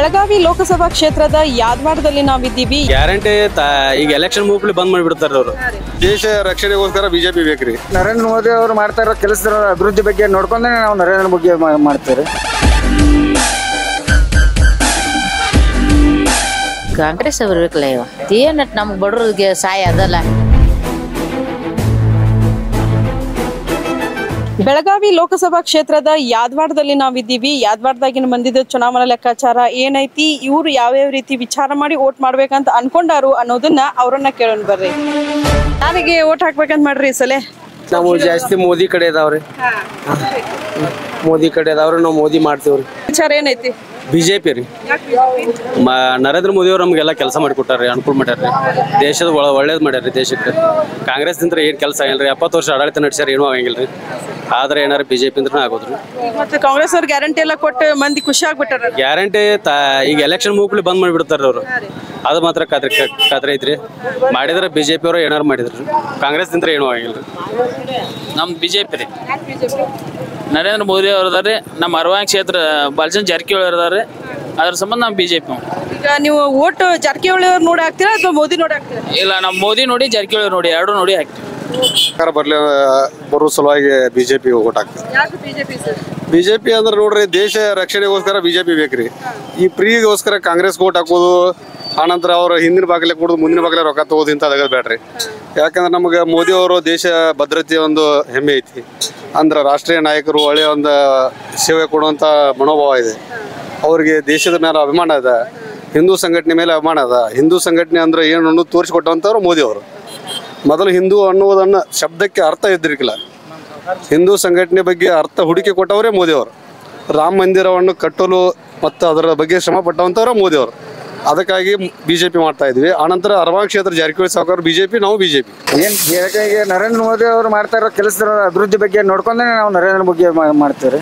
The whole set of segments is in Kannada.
ಬೆಳಗಾವಿ ಲೋಕಸಭಾ ಕ್ಷೇತ್ರದ ಯಾದವಾಡದಲ್ಲಿ ನಾವಿದ್ದೀವಿ. ಗ್ಯಾರಂಟಿ ಈಗ ಎಲೆಕ್ಷನ್ ಮೂಗ್ಲಿ ಬಂದ್ ಮಾಡಿಬಿಡ್ತಾರೆ ಅವರು. ದೇಶ ರಕ್ಷಣೆಗೋಸ್ಕರ ಬಿಜೆಪಿ ಬೇಕ್ರಿ. ನರೇಂದ್ರ ಮೋದಿ ಅವರು ಮಾಡ್ತಾ ಇರೋ ಕೆಲಸದ ಅಭಿವೃದ್ಧಿ ಬಗ್ಗೆ ನೋಡ್ಕೊಂಡೇ ನಾವು ನರೇಂದ್ರ ಬಗ್ಗೆ ಮಾಡ್ತೇವೆ. ಕಾಂಗ್ರೆಸ್ ಅವ್ರು ಬೇಕಲ್ಲ ಇವ ಏನ ನಮ್ಗೆ ಬಡವ್ರಿಗೆ ಸಹಾಯ ಅದಲ್ಲ. ಬೆಳಗಾವಿ ಲೋಕಸಭಾ ಕ್ಷೇತ್ರದ ಯಾದವಾಡದಲ್ಲಿ ನಾವಿದ್ದೀವಿ. ಯಾದವಾಡದಾಗಿನ ಬಂದಿದ್ದ ಚುನಾವಣಾ ಲೆಕ್ಕಾಚಾರ ಏನೈತಿ, ಇವ್ರು ಯಾವ್ಯಾವ ರೀತಿ ವಿಚಾರ ಮಾಡಿ ಓಟ್ ಮಾಡ್ಬೇಕಂತ ಅನ್ಕೊಂಡಾರು ಅನ್ನೋದನ್ನ ಅವ್ರನ್ನ ಕೇಳೋಣ ಬರ್ರಿ. ಯಾರಿಗೆ ಓಟ್ ಹಾಕ್ಬೇಕಂತ ಮಾಡ್ರಿ ಈ ಸಲ? ನಾವು ಜಾಸ್ತಿ ಮೋದಿ ಕಡೆ ಇದಾವ್ರಿ. ಮೋದಿ ಕಡೆ ಇದಾವ್ರಿ, ನಾವು ಮೋದಿ ಮಾಡ್ತೀವ್ರಿ. ವಿಚಾರ ಏನೈತಿ? ಬಿಜೆಪಿ ರೀ. ನರೇಂದ್ರ ಮೋದಿ ಅವ್ರು ನಮ್ಗೆಲ್ಲ ಕೆಲಸ ಮಾಡಿಕೊಟ್ಟಾರ್ರಿ, ಅನುಕೂಲ ಮಾಡ್ಯಾರ್ರಿ. ದೇಶದ ಒಳ್ಳೇದ್ ಮಾಡ್ಯಾರ್ರಿ ದೇಶಕ್ಕೆ. ಕಾಂಗ್ರೆಸ್ ನಿಂತ್ರ ಏನ್ ಕೆಲಸ ಆಗಿಲ್ರಿ. 70 ವರ್ಷ ಆಡಳಿತ ನಡೆಸ್ಯಾರ, ಏನೂ ಆಗಂಗಿಲ್ರಿ. ಆದ್ರೆ ಏನಾರ ಬಿಜೆಪಿ ಅಂದ್ರೆ ಆಗೋದ್ರಿ. ಮತ್ತೆ ಕಾಂಗ್ರೆಸ್ ಅವ್ರ ಗ್ಯಾರಂಟಿ ಎಲ್ಲ ಕೊಟ್ಟು ಮಂದಿ ಖುಷಿ ಆಗ್ಬಿಟ್ಟಾರ. ಗ್ಯಾರಂಟಿ ಈಗ ಎಲೆಕ್ಷನ್ ಮೂಗ್ಲಿ ಬಂದ್ ಮಾಡಿಬಿಡ್ತಾರ ಅವ್ರು. ಅದು ಮಾತ್ರ ಖಾತ್ರಿ ಐತ್ರಿ. ಮಾಡಿದ್ರೆ ಬಿಜೆಪಿ ಅವರು ಏನಾರು ಮಾಡಿದ್ರಿ. ಕಾಂಗ್ರೆಸ್ ನಿಂತ್ರ ಏನೂ ಆಗಿಲ್ರಿ. ನಮ್ದು ಬಿಜೆಪಿ ರೀ. ನರೇಂದ್ರ ಮೋದಿ ಅವ್ರು ಅದಾರೆ. ನಮ್ಮ ಅರವಾಂಗ್ ಕ್ಷೇತ್ರ ಬಾಲಚಂದ್ರ ಜಾರಕಿಹೊಳಿ ಅದಾರೆ. ಅದ್ರ ಸಂಬಂಧ ನಾವು ಬಿಜೆಪಿ. ಈಗ ನೀವು ಓಟ್ ಜಾರಕಿಹೊಳಿ ಅವ್ರು ನೋಡಿ ಹಾಕ್ತೀರಾ ಅಥವಾ ಮೋದಿ ನೋಡಿ ಹಾಕ್ತೀರಾ? ಇಲ್ಲ, ನಮ್ಮ ಮೋದಿ ನೋಡಿ ಜಾರಕಿಹೊಳಿ ನೋಡಿ ಎರಡು ನೋಡಿ ಹಾಕ್ತೀವಿ. ಸರ್ಕಾರ ಬರೋ ಸಲುವಾಗಿ ಬಿಜೆಪಿ ಓಟ್ ಹಾಕ್ತೀವಿ. ಬಿಜೆಪಿ ಅಂದ್ರೆ ನೋಡ್ರಿ, ದೇಶ ರಕ್ಷಣೆಗೋಸ್ಕರ ಬಿಜೆಪಿ ಬೇಕ್ರಿ. ಈ ಫ್ರೀಗೋಸ್ಕರ ಕಾಂಗ್ರೆಸ್ ಓಟ್ ಹಾಕೋದು, ಆನಂತರ ಅವ್ರ ಹಿಂದಿನ ಬಾಗಿಲೆ ಕೊಡೋದು, ಮುಂದಿನ ಬಾಗಿಲೆ ರೊಕ್ಕ ತಗೋದು ಇಂಥದಾಗ ಬೇಡ್ರಿ. ಯಾಕಂದ್ರೆ ನಮ್ಗೆ ಮೋದಿ ಅವರು ದೇಶ ಭದ್ರತೆ ಒಂದು ಹೆಮ್ಮೆ ಐತಿ. ಅಂದ್ರೆ ರಾಷ್ಟ್ರೀಯ ನಾಯಕರು ಒಳ್ಳೆಯ ಒಂದು ಸೇವೆ ಕೊಡುವಂಥ ಮನೋಭಾವ ಇದೆ ಅವ್ರಿಗೆ. ದೇಶದ ಮೇಲೆ ಅಭಿಮಾನ ಇದೆ, ಹಿಂದೂ ಸಂಘಟನೆ ಮೇಲೆ ಅಭಿಮಾನ ಅದ. ಹಿಂದೂ ಸಂಘಟನೆ ಅಂದ್ರೆ ಏನು ಅನ್ನೋದು ತೋರಿಸಿಕೊಟ್ಟಂಥವ್ರು ಮೋದಿ ಅವರು. ಮೊದಲು ಹಿಂದೂ ಅನ್ನುವುದನ್ನು ಶಬ್ದಕ್ಕೆ ಅರ್ಥ ಇದ್ದಿರಲಿಲ್ಲ. ಹಿಂದೂ ಸಂಘಟನೆ ಬಗ್ಗೆ ಅರ್ಥ ಹುಡುಕಿ ಕೊಟ್ಟವರೇ ಮೋದಿ ಅವರು. ರಾಮ ಮಂದಿರವನ್ನು ಕಟ್ಟಲು ಮತ್ತು ಅದರ ಬಗ್ಗೆ ಶ್ರಮ ಪಟ್ಟವಂಥವ್ರು ಮೋದಿ ಅವರು. ಅದಕ್ಕಾಗಿ ಬಿಜೆಪಿ ಮಾಡ್ತಾ ಇದ್ವಿ. ಆನಂತರ ಅರವಾಂಗ್ ಕ್ಷೇತ್ರ ಜಾರಕಿಹೊಳಿ ಸಾವುಕಾರ ಬಿಜೆಪಿ, ನಾವು ಬಿಜೆಪಿ. ಈಗ ನರೇಂದ್ರ ಮೋದಿ ಅವರು ಮಾಡ್ತಾ ಇರೋ ಕೆಲಸದ ಅಭಿವೃದ್ಧಿ ಬಗ್ಗೆ ನೋಡ್ಕೊಂಡೇ ನಾವು ನರೇಂದ್ರ ಬಗ್ಗೆ ಮಾಡ್ತೇವೆ.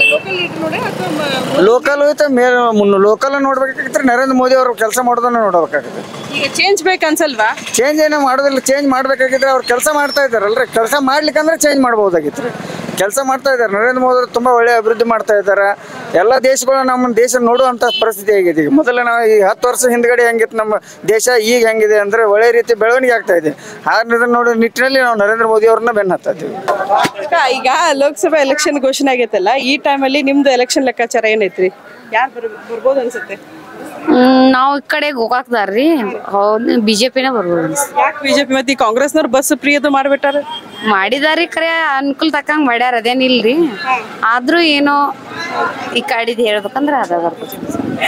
ಲೋಕಲ್ ಲೋಕಲ್ ನೋಡ್ಬೇಕಾಗಿದ್ರೆ ನರೇಂದ್ರ ಮೋದಿ ಅವರು ಕೆಲಸ ಮಾಡೋದನ್ನ ನೋಡ್ಬೇಕಾಗುತ್ತೆ. ಈಗ ಚೇಂಜ್ ಬೇಕನ್ಸಲ್ವಾ? ಚೇಂಜ್ ಏನೋ ಮಾಡೋದಿಲ್ಲ. ಚೇಂಜ್ ಮಾಡ್ಬೇಕಾಗಿದ್ರೆ ಅವ್ರು ಕೆಲಸ ಮಾಡ್ತಾ ಇದ್ದಾರಲ್ರಿ. ಕೆಲಸ ಮಾಡ್ಲಿಕ್ಕಂದ್ರೆ ಚೇಂಜ್ ಮಾಡ್ಬೋದಾಗಿತ್ತು. ಕೆಲಸ ಮಾಡ್ತಾ ಇದ್ದಾರೆ. ನರೇಂದ್ರ ಮೋದಿ ಅವರು ತುಂಬ ಒಳ್ಳೆ ಅಭಿವೃದ್ಧಿ ಮಾಡ್ತಾ ಇದ್ದಾರೆ. ಎಲ್ಲ ದೇಶಗಳು ನಮ್ಮ ದೇಶ ನೋಡುವಂಥ ಪರಿಸ್ಥಿತಿ ಆಗಿದೆ. ಈಗ ಮೊದಲ ನಾವು ಈ 10 ವರ್ಷ ಹಿಂದ್ಗಡೆ ಹೆಂಗಿತ್ತು ನಮ್ಮ ದೇಶ, ಈಗ ಹೆಂಗಿದೆ ಅಂದರೆ ಒಳ್ಳೆ ರೀತಿ ಬೆಳವಣಿಗೆ ಆಗ್ತಾ ಇದೆ. ಅದನ್ನ ನೋಡೋ ನಿಟ್ಟಿನಲ್ಲಿ ನಾವು ನರೇಂದ್ರ ಮೋದಿ ಅವ್ರನ್ನ ಬೆನ್ನ ಹತ್ತಾ ಇದ್ದೀವಿ. ಈಗ ಲೋಕಸಭಾ ಎಲೆಕ್ಷನ್ ಘೋಷಣೆ ಆಗೈತಲ್ಲ, ಈ ಟೈಮಲ್ಲಿ ನಿಮ್ದು ಎಲೆಕ್ಷನ್ ಲೆಕ್ಕಾಚಾರ ಏನೈತ್ರಿ? ಯಾರು ಬರ್ಬೋದು ಅನ್ಸುತ್ತೆ? ನಾವು ಈ ಕಡೆ ಗೋಕಾಕ್ದಾರ್ರಿ, ಬಿಜೆಪಿನ ಬರ್ಬೋದು. ಯಾಕೆ ಬಿಜೆಪಿ? ಮತ್ತೆ ಕಾಂಗ್ರೆಸ್ನವ್ರು ಬಸ್ ಫ್ರೀ ಅದು ಮಾಡ್ಬಿಟ್ಟಾರ. ಮಾಡಿದಾರಿ, ಖರೆ ಅನುಕೂಲ ತಕ್ಕಂಗ್ ಮಾಡ್ಯಾರ, ಅದೇನಿಲ್ರಿ. ಆದ್ರೂ ಏನೋ ಈ ಕಡಿದ್ ಹೇಳ್ಬೇಕಂದ್ರ ಅದ ಬರ್ತದೆ.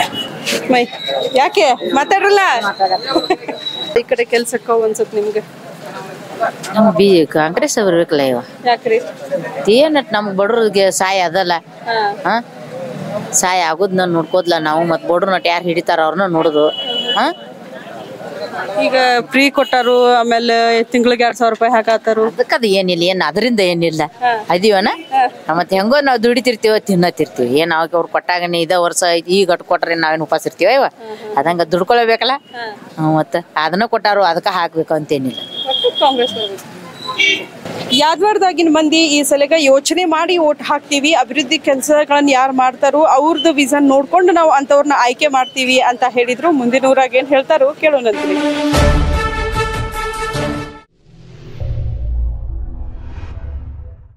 ಯಾಕೆ ಮಾತಾಡ್ರಲ್ಲ? ಈ ಕಡೆ ಕೆಲ್ಸಕ್ಕ ಅನ್ಸುತ್ತೆ ನಿಮ್ಗೆ? ಕಾಂಗ್ರೆಸ್ ಅವ್ರು ಬೇಕಲ್ಲ ಇವ. ಯಾಕ್ರಿ? ಏನ ನಮ್ಗೆ ಬಡವ್ರಿಗೆ ಸಹಾಯ ಅದಲ್ಲ. ಸಹಾಯ ಆಗೋದ್ ನಾನು ನೋಡ್ಕೋದ್ಲ ನಾವು. ಮತ್ ಬಡ್ರು ನಟ್ ಯಾರು ಹಿಡಿತಾರ ಅವ್ರನ್ನ ನೋಡುದು. ಈಗ ಫ್ರೀ ಕೊಟ್ಟಾರು, ಆಮೇಲೆ ತಿಂಗಳಿಗೆ 2000 ರೂಪಾಯಿ ಹಾಕತ್ತಾರು. ಅದಕ್ಕದ ಏನಿಲ್ಲ, ಏನ್ ಅದರಿಂದ ಏನಿಲ್ಲ. ಅದೀವನ ಮತ್ತೆ ಹೆಂಗೋ ನಾವ್ ದುಡಿತಿರ್ತೀವ, ತಿನ್ನತಿರ್ತೀವಿ. ಏನ್ ಅವಾಗ ಅವ್ರು ಕೊಟ್ಟಾಗನೇ ಇದ ವರ್ಷ ಈಗ ಅಟ್ ಕೊಟ್ರೆ ನಾವೇನ್ ಉಪವಾಸ ಇರ್ತೀವ ಇವ? ಅದಂಗ ದುಡ್ಕೊಳ್ಬೇಕಲ್ಲ. ಮತ್ತ ಅದನ್ನ ಕೊಟ್ಟಾರು, ಅದಕ್ಕ ಹಾಕ್ಬೇಕು ಅಂತೇನಿಲ್ಲ. ಯಾದವಾಡದಾಗಿನ ಮಂದಿ ಈ ಸಲಗ ಯೋಚನೆ ಮಾಡಿ ಓಟ್ ಹಾಕ್ತಿವಿ. ಅಭಿವೃದ್ಧಿ ಕೆಲಸಗಳನ್ನ ಯಾರು ಮಾಡ್ತಾರೋ ಅವ್ರದ್ದು ವಿಷನ್ ನೋಡ್ಕೊಂಡು ನಾವು ಅಂತವ್ರನ್ನ ಆಯ್ಕೆ ಮಾಡ್ತೀವಿ ಅಂತ ಹೇಳಿದ್ರು. ಮುಂದಿನ ಊರಾಗ ಏನ್ ಹೇಳ್ತಾರೋ ಕೇಳೋಣಂತ್ರಿ.